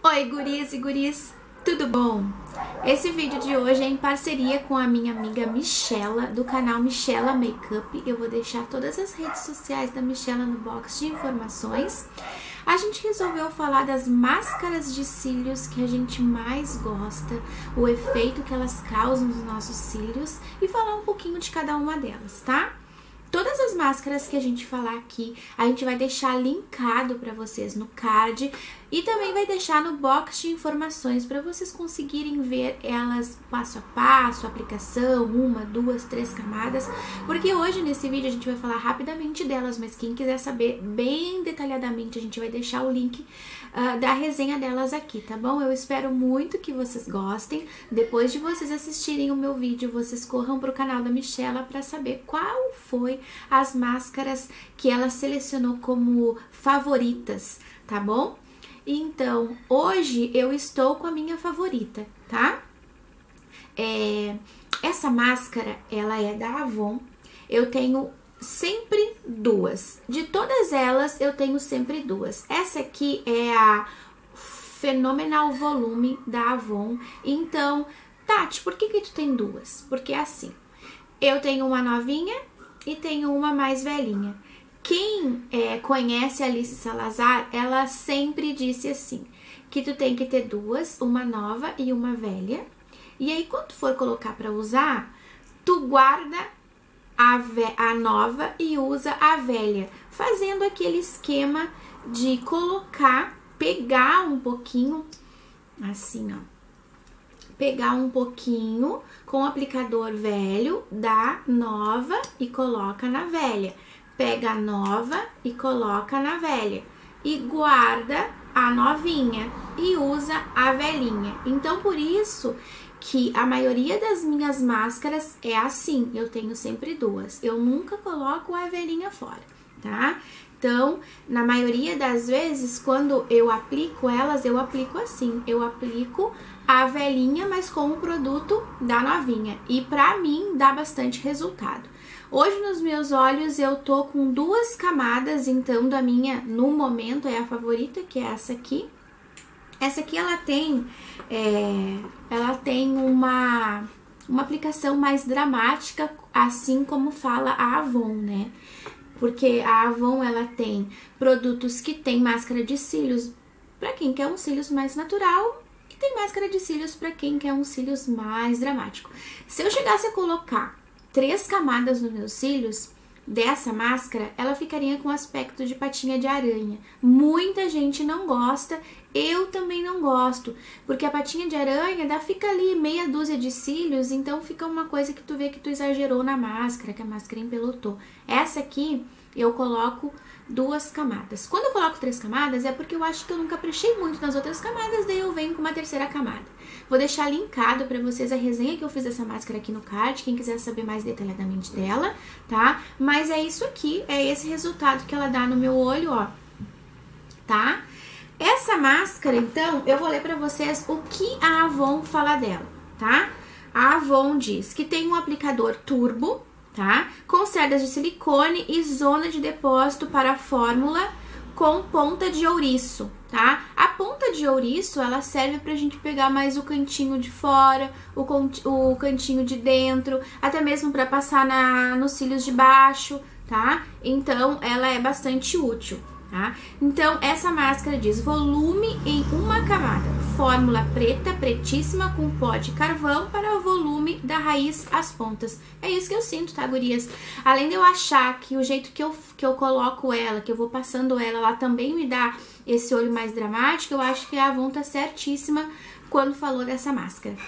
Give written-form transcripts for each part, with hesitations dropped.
Oi, gurias e guris, tudo bom? Esse vídeo de hoje é em parceria com a minha amiga Michela, do canal Michela Makeup. Eu vou deixar todas as redes sociais da Michela no box de informações. A gente resolveu falar das máscaras de cílios que a gente mais gosta, o efeito que elas causam nos nossos cílios e falar um pouquinho de cada uma delas, tá? Todas as máscaras que a gente falar aqui, a gente vai deixar linkado para vocês no card e também vai deixar no box de informações para vocês conseguirem ver elas passo a passo, aplicação, 1, 2, 3 camadas, porque hoje nesse vídeo a gente vai falar rapidamente delas, mas quem quiser saber bem detalhadamente, a gente vai deixar o link da resenha delas aqui, tá bom? Eu espero muito que vocês gostem. Depois de vocês assistirem o meu vídeo, vocês corram pro canal da Michela para saber qual foi as máscaras que ela selecionou como favoritas, tá bom? Então, hoje eu estou com a minha favorita, tá? Essa máscara, ela é da Avon. Eu tenho sempre duas. De todas elas, eu tenho sempre duas. Essa aqui é a Phenomenal Volume da Avon. Então, Tati, por que tu tem duas? Porque é assim, eu tenho uma novinha e tenho uma mais velhinha. Quem conhece a Alice Salazar, ela sempre disse assim, que tu tem que ter duas, uma nova e uma velha. E aí, quando tu for colocar pra usar, tu guarda a nova e usa a velha, fazendo aquele esquema de colocar, pegar um pouquinho, assim, ó, pegar um pouquinho com o aplicador velho da nova e coloca na velha, pega a nova e coloca na velha e guarda a novinha e usa a velhinha. Então, por isso que a maioria das minhas máscaras é assim, eu tenho sempre duas, eu nunca coloco a velhinha fora, tá? Então, na maioria das vezes, quando eu aplico elas, eu aplico assim, eu aplico a velhinha, mas com o produto da novinha, e pra mim dá bastante resultado. Hoje nos meus olhos eu tô com duas camadas, então da minha, no momento, é a favorita, que é essa aqui. Essa aqui ela tem uma aplicação mais dramática, assim como fala a Avon, né? Porque a Avon, ela tem produtos que tem máscara de cílios para quem quer um cílios mais natural e tem máscara de cílios para quem quer um cílios mais dramático. Se eu chegasse a colocar 3 camadas nos meus cílios dessa máscara, ela ficaria com aspecto de patinha de aranha. Muita gente não gosta, eu também não gosto, porque a patinha de aranha fica ali meia dúzia de cílios, então fica uma coisa que tu vê que tu exagerou na máscara, que a máscara empelotou. Essa aqui eu coloco 2 camadas. Quando eu coloco 3 camadas é porque eu acho que eu nunca prestei muito nas outras camadas, daí eu venho com uma 3ª camada. Vou deixar linkado pra vocês a resenha que eu fiz dessa máscara aqui no card, quem quiser saber mais detalhadamente dela, tá? Mas é isso aqui, é esse resultado que ela dá no meu olho, ó, tá? Essa máscara, então, eu vou ler pra vocês o que a Avon fala dela, tá? A Avon diz que tem um aplicador turbo, tá? Com cerdas de silicone e zona de depósito para a fórmula com ponta de ouriço, tá? A ponta de ouriço, ela serve pra gente pegar mais o cantinho de fora, o cantinho de dentro, até mesmo pra passar nos cílios de baixo, tá? Então, ela é bastante útil, tá? Então, essa máscara diz volume em uma camada, fórmula preta, pretíssima, com pó de carvão para o volume da raiz às pontas. É isso que eu sinto, tá, gurias? Além de eu achar que o jeito que eu coloco ela, que eu vou passando ela também me dá esse olho mais dramático, eu acho que a Avon tá certíssima quando falou dessa máscara.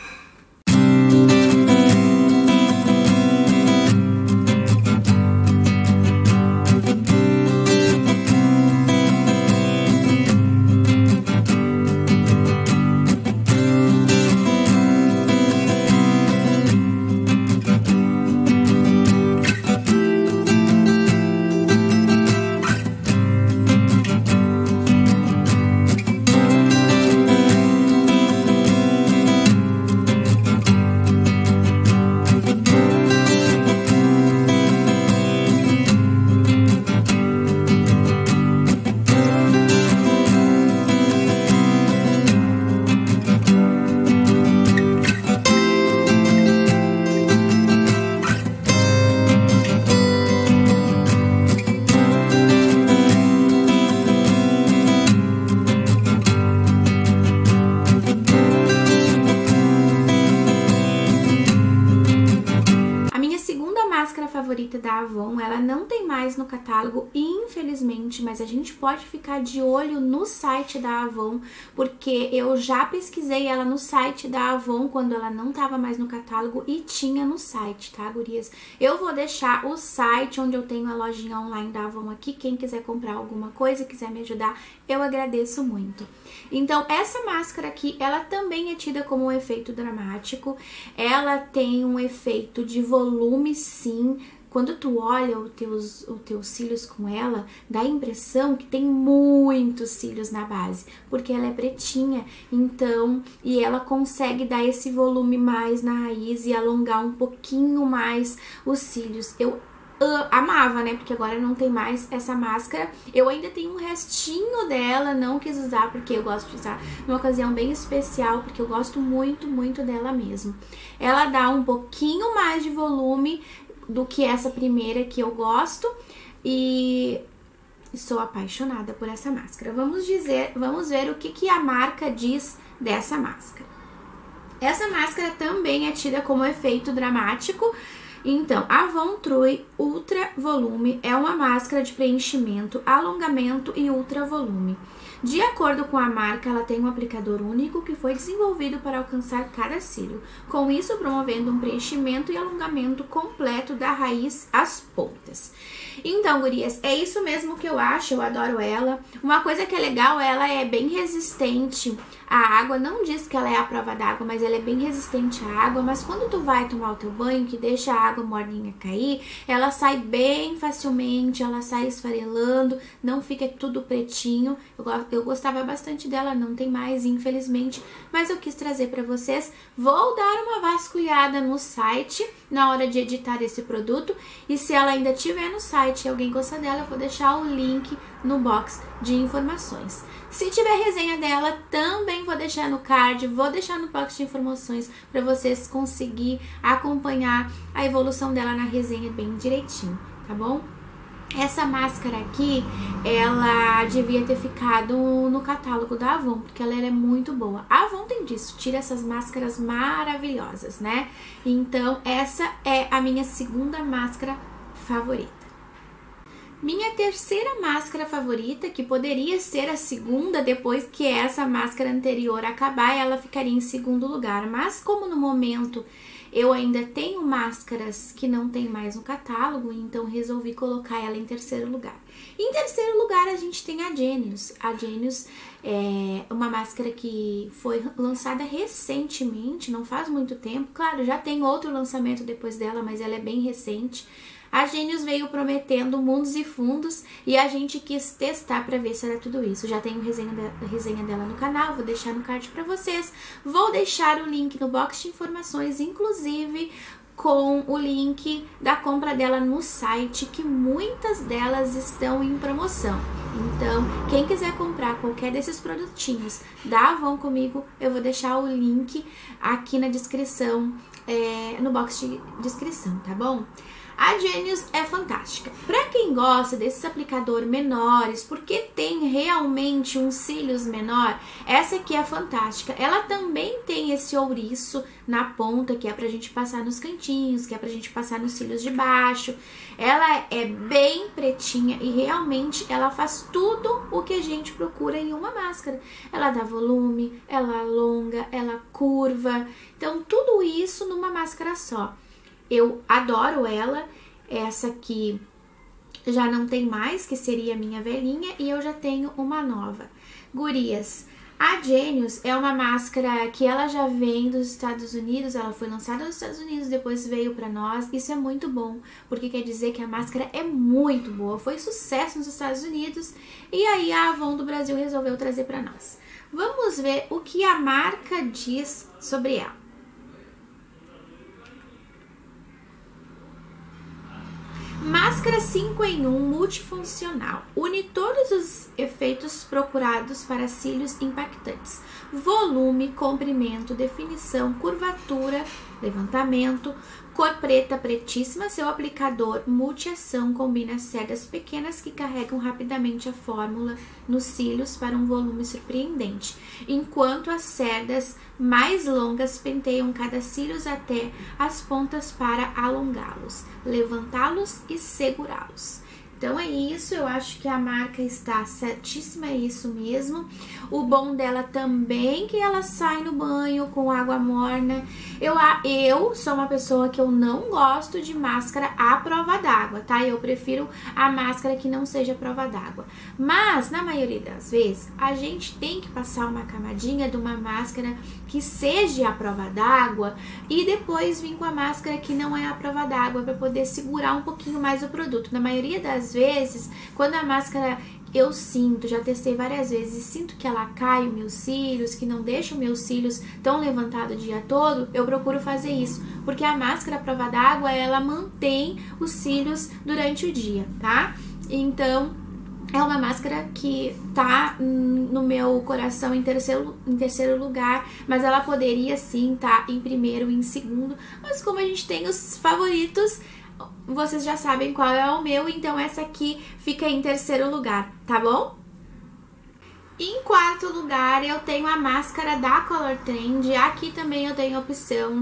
catálogo, infelizmente, mas a gente pode ficar de olho no site da Avon, porque eu já pesquisei ela no site da Avon quando ela não tava mais no catálogo e tinha no site, tá, gurias? Eu vou deixar o site onde eu tenho a lojinha online da Avon aqui, quem quiser comprar alguma coisa, quiser me ajudar, eu agradeço muito. Então, essa máscara aqui, ela também é tida como um efeito dramático, ela tem um efeito de volume, sim. Quando tu olha os teus cílios com ela, dá a impressão que tem muitos cílios na base, porque ela é pretinha, então, e ela consegue dar esse volume mais na raiz e alongar um pouquinho mais os cílios. Eu amava, né, porque agora não tem mais essa máscara. Eu ainda tenho um restinho dela, não quis usar porque eu gosto de usar numa ocasião bem especial, porque eu gosto muito, muito dela mesmo. Ela dá um pouquinho mais de volume do que essa primeira que eu gosto e sou apaixonada por essa máscara. Vamos ver o que a marca diz dessa máscara. Essa máscara também é tida como efeito dramático. Então, a Avon True Ultra Volume é uma máscara de preenchimento, alongamento e ultra volume. De acordo com a marca, ela tem um aplicador único que foi desenvolvido para alcançar cada cílio, com isso promovendo um preenchimento e alongamento completo da raiz às pontas. Então, gurias, é isso mesmo que eu acho, eu adoro ela. Uma coisa que é legal, ela é bem resistente à água, não diz que ela é à prova d'água, mas ela é bem resistente à água, mas quando tu vai tomar o teu banho, que deixa a água morninha cair, ela sai bem facilmente, ela sai esfarelando, não fica tudo pretinho. Eu gostava bastante dela, não tem mais, infelizmente, mas eu quis trazer pra vocês. Vou dar uma vasculhada no site na hora de editar esse produto, e se ela ainda tiver no site e alguém gostar dela, eu vou deixar o link no box de informações. Se tiver resenha dela, também vou deixar no card, vou deixar no box de informações para vocês conseguir acompanhar a evolução dela na resenha bem direitinho, tá bom? Essa máscara aqui, ela devia ter ficado no catálogo da Avon, porque ela é muito boa. A Avon tem disso, tira essas máscaras maravilhosas, né? Então, essa é a minha segunda máscara favorita. Minha terceira máscara favorita, que poderia ser a segunda depois que essa máscara anterior acabar, ela ficaria em segundo lugar. Mas como no momento eu ainda tenho máscaras que não tem mais no catálogo, então resolvi colocar ela em terceiro lugar. Em terceiro lugar a gente tem a Genius. A Genius é uma máscara que foi lançada recentemente, não faz muito tempo. Claro, já tem outro lançamento depois dela, mas ela é bem recente. A Genius veio prometendo mundos e fundos e a gente quis testar para ver se era tudo isso. Já tenho resenha dela no canal, vou deixar no card para vocês. Vou deixar o link no box de informações, inclusive com o link da compra dela no site, que muitas delas estão em promoção. Então, quem quiser comprar qualquer desses produtinhos da Avon comigo, eu vou deixar o link aqui na descrição, no box de descrição, tá bom? A Genius é fantástica. Para quem gosta desses aplicadores menores, porque tem realmente uns cílios menor, essa aqui é fantástica. Ela também tem esse ouriço na ponta, que é pra gente passar nos cantinhos, que é pra gente passar nos cílios de baixo. Ela é bem pretinha e realmente ela faz tudo o que a gente procura em uma máscara. Ela dá volume, ela alonga, ela curva. Então, tudo isso numa máscara só. Eu adoro ela. Essa aqui já não tem mais, que seria a minha velhinha, e eu já tenho uma nova. Gurias, a Genius é uma máscara que ela já vem dos Estados Unidos, ela foi lançada nos Estados Unidos, depois veio pra nós. Isso é muito bom, porque quer dizer que a máscara é muito boa, foi sucesso nos Estados Unidos, e aí a Avon do Brasil resolveu trazer pra nós. Vamos ver o que a marca diz sobre ela. Máscara 5 em 1 multifuncional. Une todos os efeitos procurados para cílios impactantes. Volume, comprimento, definição, curvatura, levantamento, cor preta pretíssima. Seu aplicador multiação combina cerdas pequenas que carregam rapidamente a fórmula nos cílios para um volume surpreendente, enquanto as cerdas mais longas penteiam cada cílios até as pontas para alongá-los, levantá-los e segurá-los. Então é isso, eu acho que a marca está certíssima, é isso mesmo. O bom dela também que ela sai no banho com água morna. Eu sou uma pessoa que eu não gosto de máscara à prova d'água, tá? Eu prefiro a máscara que não seja à prova d'água. Mas, na maioria das vezes, a gente tem que passar uma camadinha de uma máscara que seja à prova d'água e depois vir com a máscara que não é à prova d'água para poder segurar um pouquinho mais o produto. Na maioria das vezes, quando a máscara eu sinto, já testei várias vezes, sinto que ela cai os meus cílios, que não deixa os meus cílios tão levantados o dia todo, eu procuro fazer isso, porque a máscara à prova d'água, ela mantém os cílios durante o dia, tá? Então, é uma máscara que tá no meu coração em terceiro lugar, mas ela poderia sim estar em primeiro e em segundo, mas como a gente tem os favoritos, vocês já sabem qual é o meu, então essa aqui fica em terceiro lugar, tá bom? Em quarto lugar, eu tenho a máscara da Color Trend. Aqui também eu tenho a opção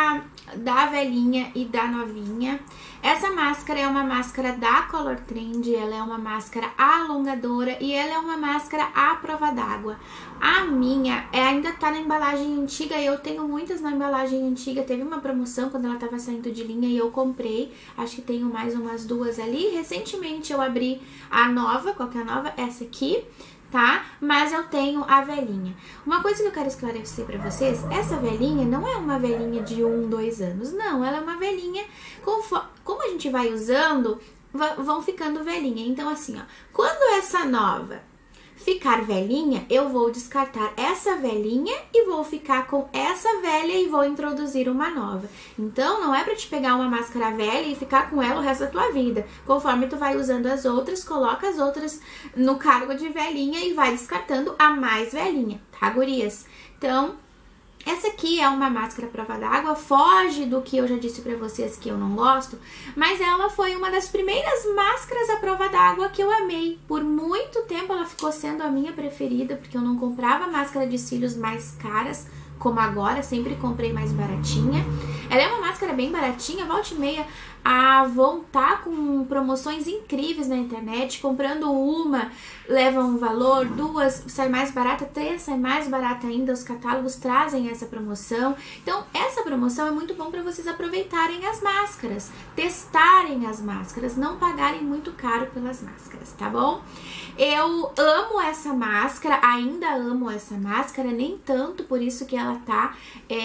da velhinha e da novinha. Essa máscara é uma máscara da Color Trend, ela é uma máscara alongadora e ela é uma máscara à prova d'água. A minha ainda tá na embalagem antiga, eu tenho muitas na embalagem antiga. Teve uma promoção quando ela tava saindo de linha e eu comprei. Acho que tenho mais umas duas ali. Recentemente eu abri a nova, qual que é a nova? Essa aqui, tá? Mas eu tenho a velhinha. Uma coisa que eu quero esclarecer pra vocês, essa velhinha não é uma velhinha de 1, 2 anos, não. Ela é uma velhinha, como a gente vai usando, vão ficando velhinha. Então assim, ó, quando essa nova ficar velhinha, eu vou descartar essa velhinha e vou ficar com essa velha e vou introduzir uma nova. Então, não é pra te pegar uma máscara velha e ficar com ela o resto da tua vida. Conforme tu vai usando as outras, coloca as outras no cargo de velhinha e vai descartando a mais velhinha, tá, gurias? Então, essa aqui é uma máscara à prova d'água, foge do que eu já disse pra vocês que eu não gosto, mas ela foi uma das primeiras máscaras à prova d'água que eu amei. Por muito tempo ela ficou sendo a minha preferida, porque eu não comprava máscara de cílios mais caras, como agora, sempre comprei mais baratinha. Ela é uma máscara bem baratinha, volta e meia a Avon tá com promoções incríveis na internet, comprando uma leva um valor, duas sai mais barata, três sai mais barata ainda, os catálogos trazem essa promoção. Então essa promoção é muito bom para vocês aproveitarem as máscaras, testarem as máscaras, não pagarem muito caro pelas máscaras, tá bom? Eu amo essa máscara, ainda amo essa máscara, nem tanto, por isso que ela tá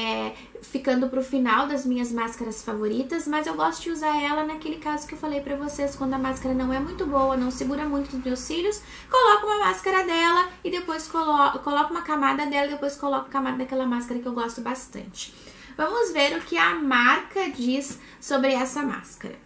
ficando pro final das minhas máscaras favoritas, mas eu gosto de usar ela naquele caso que eu falei pra vocês, quando a máscara não é muito boa, não segura muito os meus cílios, coloco uma máscara dela e depois coloco uma camada dela e depois coloco a camada daquela máscara que eu gosto bastante. Vamos ver o que a marca diz sobre essa máscara.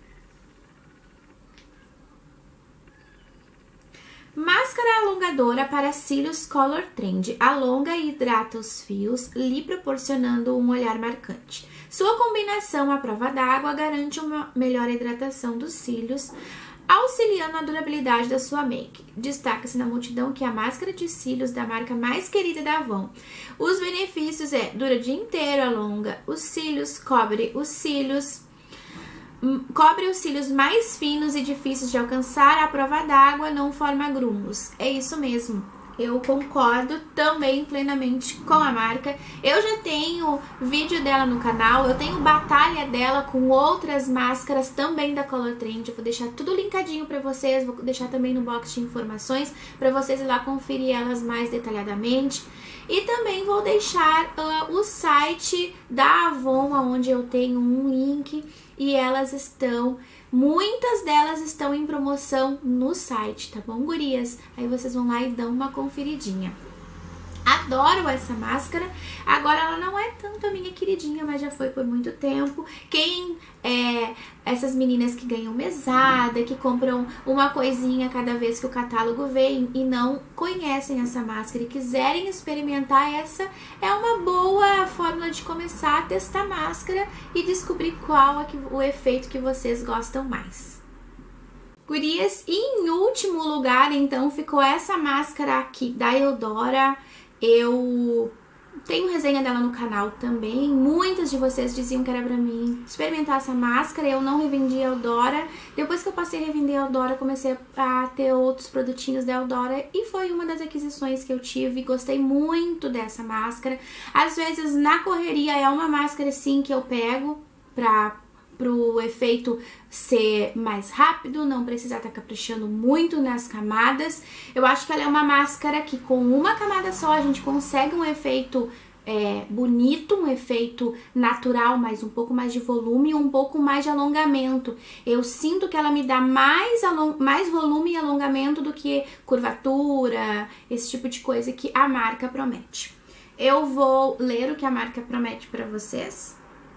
Máscara alongadora para cílios Color Trend. Alonga e hidrata os fios, lhe proporcionando um olhar marcante. Sua combinação à prova d'água garante uma melhor hidratação dos cílios, auxiliando a durabilidade da sua make. Destaca-se na multidão que a máscara de cílios da marca mais querida da Avon. Os benefícios dura o dia inteiro, alonga os cílios, cobre os cílios mais finos e difíceis de alcançar, à prova d'água, não forma grumos. É isso mesmo, eu concordo também plenamente com a marca. Eu já tenho vídeo dela no canal, eu tenho batalha dela com outras máscaras também da Color Trend. Eu vou deixar tudo linkadinho pra vocês, vou deixar também no box de informações pra vocês ir lá conferir elas mais detalhadamente. E também vou deixar o site da Avon, onde eu tenho um link e muitas delas estão em promoção no site, tá bom, gurias? Aí vocês vão lá e dão uma conferidinha. Adoro essa máscara, agora ela não é tanto a minha queridinha, mas já foi por muito tempo. Essas meninas que ganham mesada, que compram uma coisinha cada vez que o catálogo vem e não conhecem essa máscara e quiserem experimentar, essa é uma boa fórmula de começar a testar máscara e descobrir qual é o efeito que vocês gostam mais. Gurias, e em último lugar, então, ficou essa máscara aqui da Eudora. Eu Tenho resenha dela no canal também. Muitas de vocês diziam que era pra mim experimentar essa máscara. Eu não revendi a Eudora. Depois que eu passei a revender a Eudora, comecei a ter outros produtinhos da Eudora. E foi uma das aquisições que eu tive. Gostei muito dessa máscara. Às vezes, na correria, é uma máscara, sim, que eu pego pro efeito ser mais rápido, não precisar estar caprichando muito nas camadas. Eu acho que ela é uma máscara que com uma camada só a gente consegue um efeito bonito, um efeito natural, mas um pouco mais de volume e um pouco mais de alongamento. Eu sinto que ela me dá mais volume e alongamento do que curvatura, esse tipo de coisa que a marca promete. Eu vou ler o que a marca promete para vocês.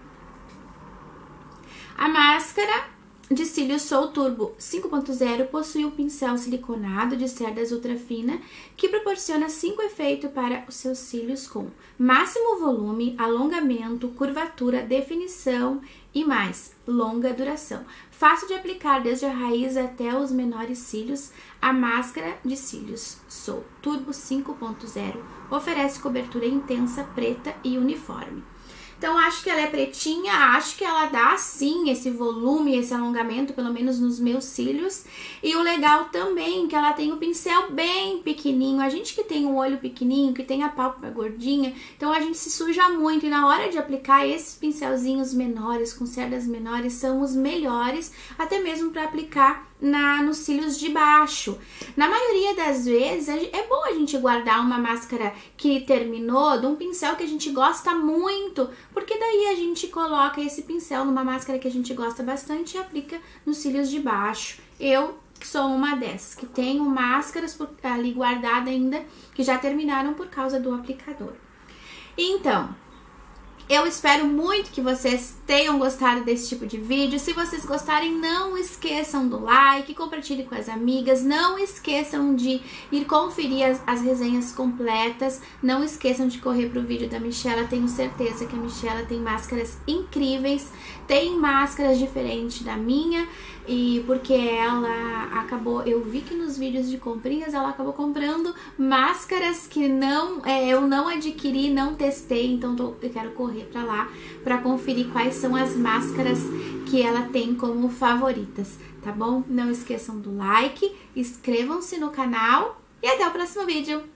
A máscara de cílios Soul Turbo 5.0 possui um pincel siliconado de cerdas ultra fina que proporciona 5 efeitos para os seus cílios com máximo volume, alongamento, curvatura, definição e mais longa duração. Fácil de aplicar desde a raiz até os menores cílios, a máscara de cílios Soul Turbo 5.0 oferece cobertura intensa, preta e uniforme. Então, acho que ela é pretinha, acho que ela dá, sim, esse volume, esse alongamento, pelo menos nos meus cílios. E o legal também, que ela tem o pincel bem pequenininho. A gente que tem o olho pequenininho, que tem a pálpebra gordinha, então a gente se suja muito. E na hora de aplicar, esses pincelzinhos menores, com cerdas menores, são os melhores, até mesmo para aplicar nos cílios de baixo. Na maioria das vezes, é bom a gente guardar uma máscara que terminou de um pincel que a gente gosta muito, porque daí a gente coloca esse pincel numa máscara que a gente gosta bastante e aplica nos cílios de baixo. Eu sou uma dessas, que tenho máscaras ali guardadas ainda, que já terminaram por causa do aplicador. Então, eu espero muito que vocês tenham gostado desse tipo de vídeo. Se vocês gostarem, não esqueçam do like, compartilhem com as amigas, não esqueçam de ir conferir as resenhas completas, não esqueçam de correr pro vídeo da Michela. Tenho certeza que a Michela tem máscaras incríveis, tem máscaras diferentes da minha, e porque ela acabou, eu vi que nos vídeos de comprinhas ela acabou comprando máscaras que eu não adquiri, não testei, então eu quero correr pra lá pra conferir quais são as máscaras que ela tem como favoritas, tá bom? Não esqueçam do like, inscrevam-se no canal e até o próximo vídeo!